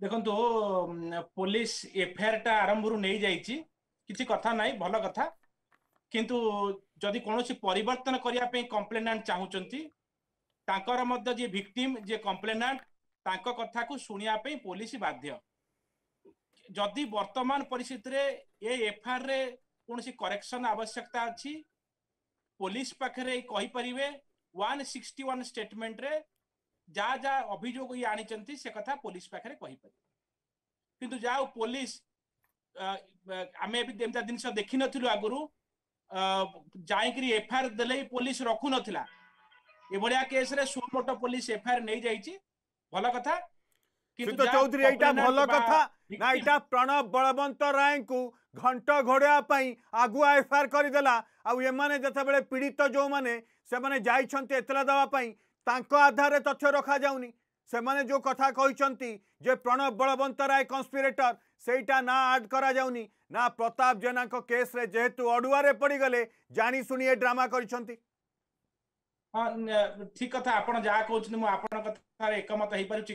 देखो police FIR टा आरंभ नहीं जाइए किसी कथा नहीं भल कथा किंतु जदि कौन परिवर्तन करने कंप्लेनेंट चाहूँगी जी विक्टिम जी कंप्लेनेंट तांको कथा को सुनिया पुलिस बाध्य जदि वर्तमान परिस्थिति रे ये एफआईआर रे कौन करेक्शन आवश्यकता अच्छी पुलिस पाखे कही परिवे 161 स्टेटमेंट रे जा जा अभियोग ये आनी से कथा पुलिस पाखे कही परिवे किंतु जाओ पुलिस आम जिन देखी नु आगु जाकि एफआईआर देले पुलिस रखु नथिला एभलिया केस रे सुमोटो पुलिस एफआईआर नहीं जाइए भल कथा सीतो चौधरी एटा भल कथा ना एटा प्रणव बलवंत राय को घंट घोड़ा आगुआ एफआईआर करदेला आने जिते पीड़ित जो मैंने से माने जाइछन्ते एतला दवापाई तांको आधार तथ्य रखा जाउनी से माने जो कथा कहते जे प्रणव बलवंत राय कन्स्पिरेटर सेटा ना आड करा जाउनी ना प्रताप जेना केस रे जेहेतु अडुआरे पड़गले जानी सुनी ड्रामा करिसंती। हाँ ठीक कथा आपण जहाँ कहते मुझे आपण कथा एकमत हो पारे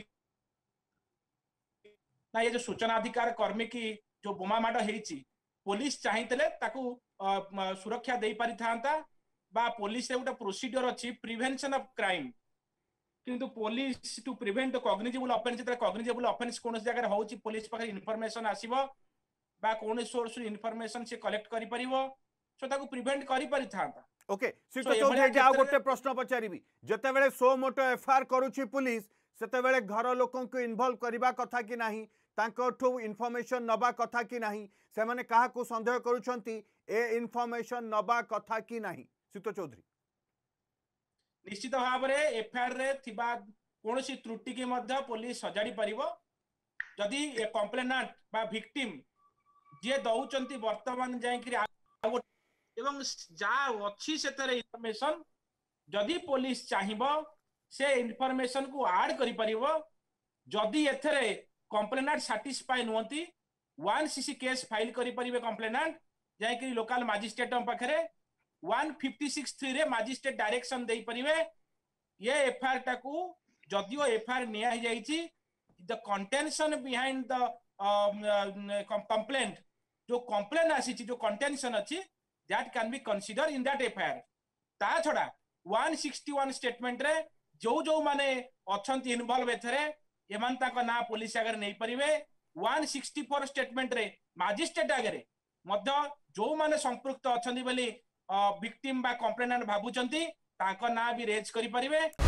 ना ये जो सूचना अधिकार कर्मी की जो बोमा माड़ होती पुलिस चाहिए सुरक्षा दे पारि था बा पुलिस गोटे प्रोसीजर अच्छी प्रिवेंशन ऑफ क्राइम किंतु police to prevent cognizable offence cognizable offence कौन जगह होची पुलिस पाखे इनफॉरमेशन आसीबो बा कौन सोर्स इनफॉरमेशन से कलेक्ट करि परिबो सो ताको प्रिवेंट करि पारि था। ओके सीतो चौधरी आ गोटे प्रश्न पचारिबी जते बेले सो मोटो एफआईआर करूची पुलिस सेते बेले घर लोकन को इन्वॉल्व करबा कथा कि नाही तांको इनफॉरमेशन नबा कथा कि नाही से माने काहा को संदेह करूछंती ए इनफॉरमेशन नबा कथा कि नाही सीतो चौधरी निश्चित भाव में एफआईआर रे थिबा कोनोसी त्रुटि की मध्य पुलिस सजाड़ी परिबो जदि कंप्लेनेंट बा विक्टिम जे दउचंती वर्तमान जायकरी एवं जा अच्छी से इनफॉरमेशन जदि पुलिस चाहिए से इनफॉरमेशन को ऐड करि परिबो जदि एथरे कंप्लेनेंट सैटिस्फाई नुहंती 1cc केस फाइल करि परिबे कंप्लेनेंट जायकरी लोकल मजिस्ट्रेट पाखरे 156(3) रे मजिस्ट्रेट डायरेक्शन दे परिबे ये एफआईआर टाकू जदियो एफआईआर निया ही जाइछि the contention behind the complaint जो कंप्लेन आसी जो कंटेंशन अछि that can be considered in that FIR ता छड़ा 161 स्टेटमेंट रे जो माने अछंती इन्वॉल्व एथरे एमान ताको ना पुलिस आगर नहीं परिवे 164 स्टेटमेंट रे मजिस्ट्रेट आगरे मध्य जो माने संपृक्त अछंती बोली विक्टिम बा कंप्लेनेंट भाबुचंती ताको ना भी रेज करि परिवे।